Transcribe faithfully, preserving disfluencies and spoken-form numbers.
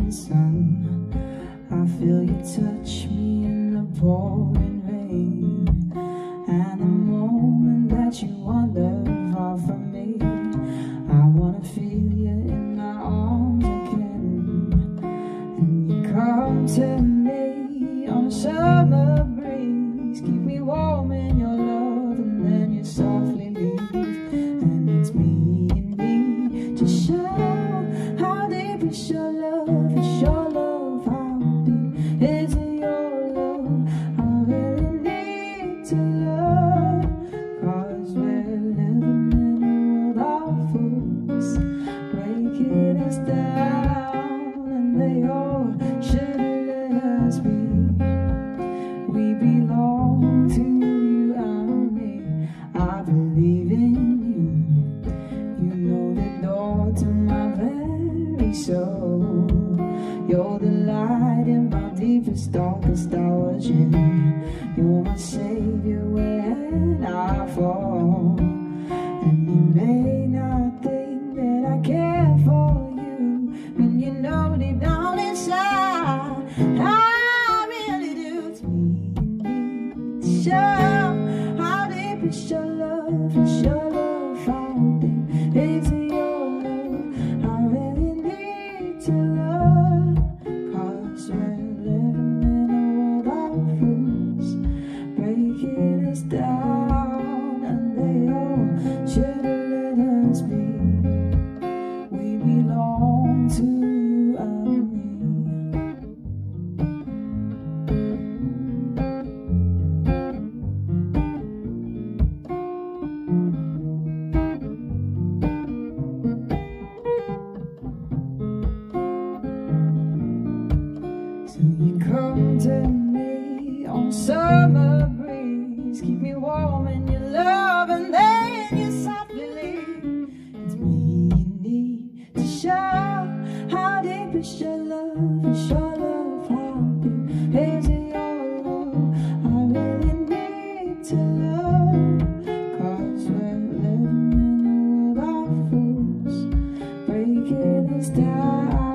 morning sun. I feel you touch me in the pouring rain, and the moment that you wander far from me, I wanna feel you in my arms again. And you come to me on a summer breeze, keep me warm in your love, and then you softly leave. And it's me and me to show how deep is your love, it's your love, how deep is your love. I really need to love, cause we're living in a world of fools, breaking us down, and they all should let us be. We belong to you and me. I believe in you. You know the door to my very soul. You're the light in my deepest, darkest hours. Yeah. You're my savior when I fall. And you may not think that I care for you, when you know deep down inside I really do. It's me and me to show how deep is your love, is your love, how deep is your love. I really need to love, cause we're living in a world of fools, breaking us down, and they all should let us be. We belong to you and me. So you come to me on summer breeze, keep me warm in your love, and then you softly leave. It's me you need to show how deep is your love, is your love, how deep is your love. I really need to love, cause we're living in a world of fools, breaking us down.